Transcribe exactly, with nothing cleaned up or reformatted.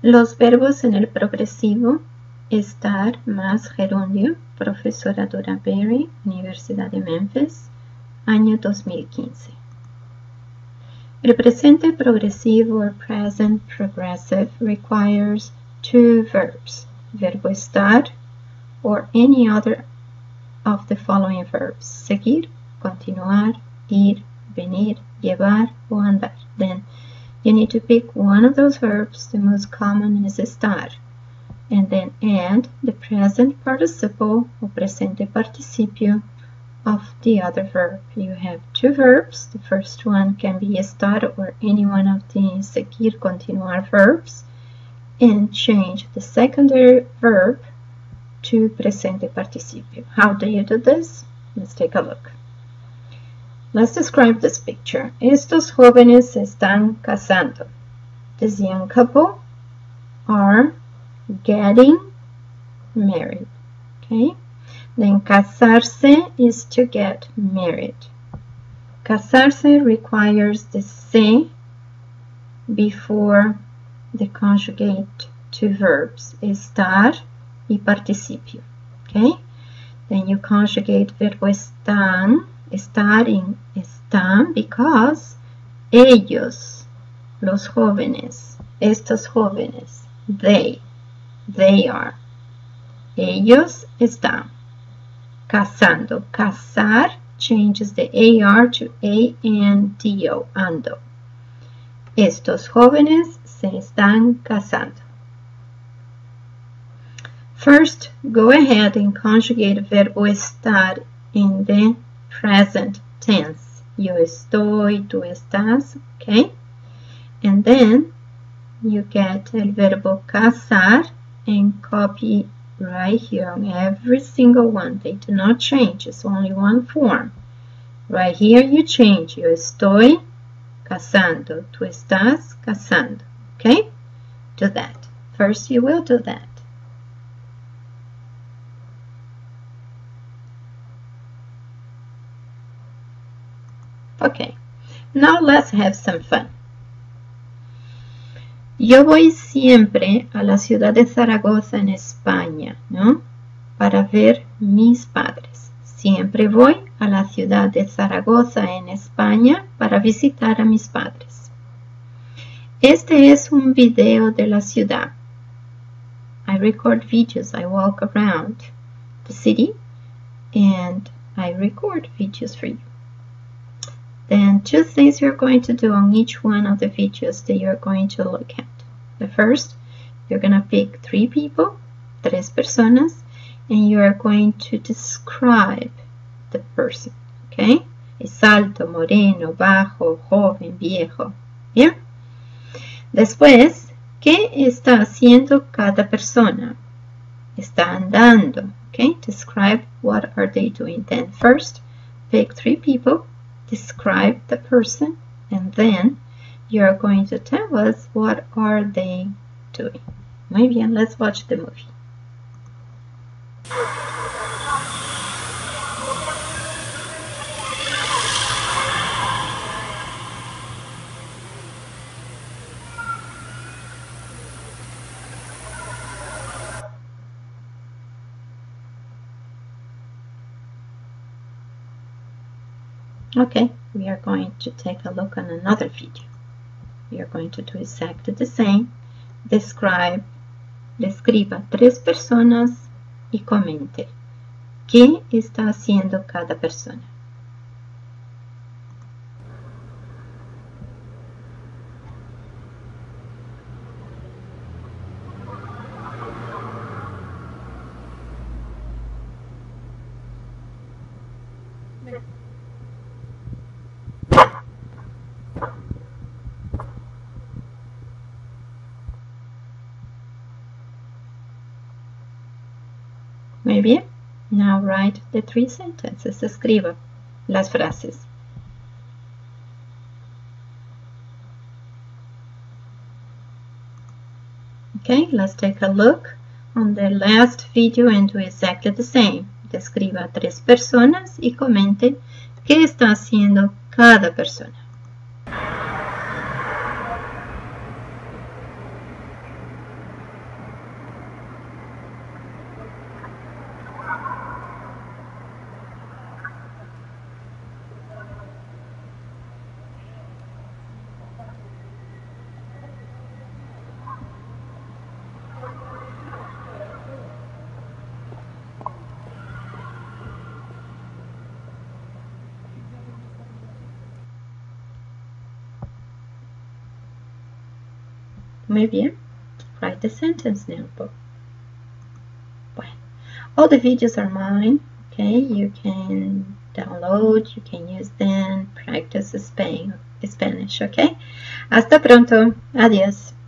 Los verbos en el progresivo: estar más gerundio, profesora Dora Berry, Universidad de Memphis, año dos mil quince. El presente progresivo or present progressive requires two verbs, verbo estar or any other of the following verbs: seguir, continuar, ir, venir, llevar, o andar. Then you need to pick one of those verbs. The most common is estar. And then add the present participle or presente participio of the other verb. You have two verbs. The first one can be estar or any one of the seguir, continuar verbs, and change the secondary verb to presente participio. How do you do this? Let's take a look. Let's describe this picture. Estos jóvenes se están casando. This young couple are getting married. Okay? Then casarse is to get married. Casarse requires the se before the conjugate two verbs, estar y participio. Okay? Then you conjugate verbo están, estar in están, because ellos, los jóvenes, estos jóvenes, they, they are. Ellos están casando. Casar changes the A R to A N D O, ando. Estos jóvenes se están casando. First, go ahead and conjugate verbo estar in the present tense. Yo estoy, tú estás, okay? And then you get el verbo casar and copy right here on every single one. They do not change. It's only one form. Right here you change. Yo estoy casando. Tú estás casando. Okay? Do that. First you will do that. Okay. Now let's have some fun. Yo voy siempre a la ciudad de Zaragoza en España, ¿no? Para ver mis padres. Siempre voy a la ciudad de Zaragoza en España para visitar a mis padres. Este es un video de la ciudad. I record videos. I walk around the city and I record videos for you. Then two things you're going to do on each one of the videos that you're going to look at. The first, you're going to pick three people, tres personas, and you are going to describe the person, okay? Es alto, moreno, bajo, joven, viejo, ¿bien? Después, ¿qué está haciendo cada persona? Está andando, okay? Describe what are they doing. Then first, pick three people, describe the person, and then you are going to tell us what are they doing. Muy bien, let's watch the movie. Okay, we are going to take a look on another video. We are going to do exactly the same. Describe, describa tres personas y comente qué está haciendo cada persona. Muy bien. Now write the three sentences. Escriba las frases. Okay, let's take a look on the last video and do exactly the same. Describa tres personas y comente qué está haciendo cada persona. Muy bien. Write the sentence now. Bueno, all the videos are mine. Okay, you can download, you can use them, practice Spain, Spanish, okay? Hasta pronto. Adiós.